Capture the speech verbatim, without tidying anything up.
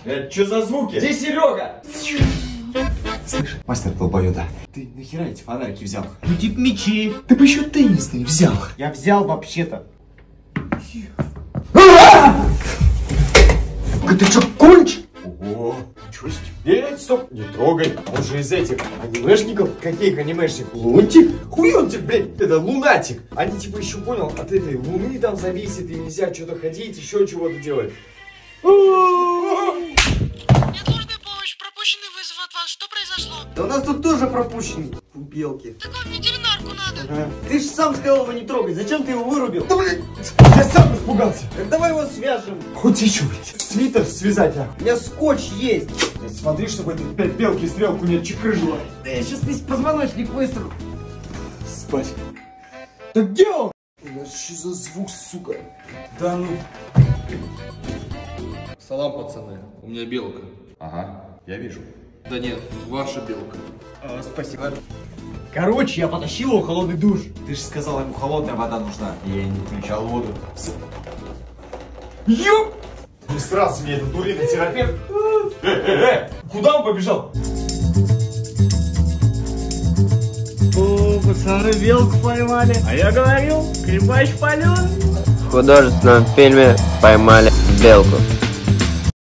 Это что за звуки? Где Серега? Слышь, мастер долбоёда, ты нахера эти фонарики взял? Ну типа мечи. Ты бы еще теннисные взял. Я взял вообще-то. Ты что, конч? Ого, ничего себе. Нет, стоп, не трогай. Он же из этих анимешников. Каких анимешников? Лунтик? Хуёнтик, блядь, это лунатик. Они типа еще, понял, от этой луны там зависит, и нельзя что-то ходить, еще чего-то делать. Неотложная помощь, пропущенный вызов от вас. Что произошло? Да у нас тут тоже пропущенный у белки. Так вам ветеринарку надо. Ага. Ты же сам сказал его не трогать. Зачем ты его вырубил? Да, блядь, я сам испугался. Так давай его свяжем. Хоть еще, блядь, свитер связать, а. У меня скотч есть. Блядь, смотри, чтобы этой опять белки стрелку не отчекрыжила. Да я сейчас весь позвоночник выстрелю. Спать. Да где он? Да что за звук, сука? Да ну. Салам, пацаны. У меня белка. Ага, я вижу. Да нет, ваша белка. А, спасибо. Короче, я потащил его в холодный душ. Ты же сказал, ему холодная вода нужна. Я не включал воду. Ёп! Не срался мне этот дуриный терапевт. Э, э, э, куда он побежал? О, пацаны, белку поймали. А я говорил, крепач пален. В художественном фильме «Поймали белку».